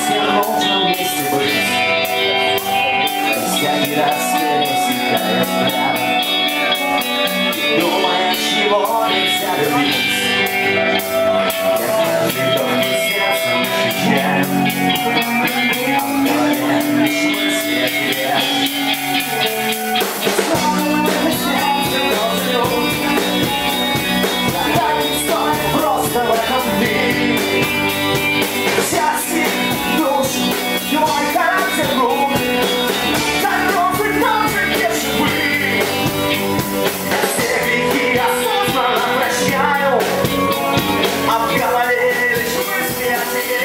всем нужно вместе быть. Всякий раз пересекая взгляд, думая, чего нельзя любить. Я каждый только сердцем ощущаю, а в голове лишь мысли о тебе. Просто в этом мире счастье, душу, твой характер руки, дорогой тоже не живы. Я все грехи осознанно прощаю, а в голове лишь мысли о тебе.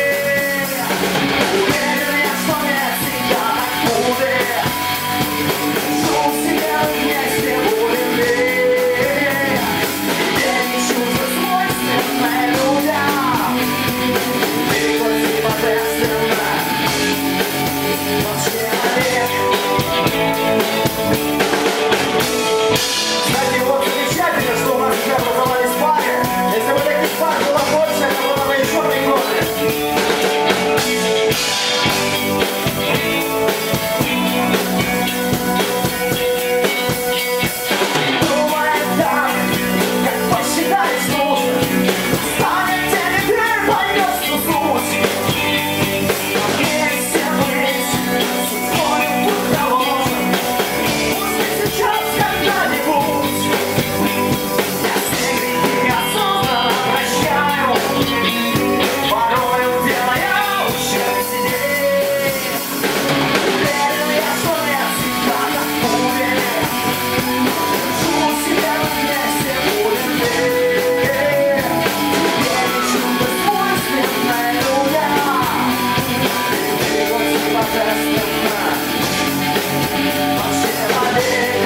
Уверен я, что нет всегда так будет. Жду себя вместе будем верить. Тебе не чувство свойственное людям. Двигаться божественно, но человек. Кстати, вот замечательно, что у нас уже образовались пары. Если бы таких пар было больше, это было бы еще прикольнее. Думай так, как посчитаешь нужно, станет тебе дверь, пойдешь в суть. Вместе быть, судьбою будь положен, пусть не сейчас, когда-нибудь. Я все грехи осознанно прощаю, порою делая ущерб себе. Уверен я, что нет всегда так будет. Жду себя вместе будем верить. Тебе не чудо свойственное людям. Двигаться божественно, но человек.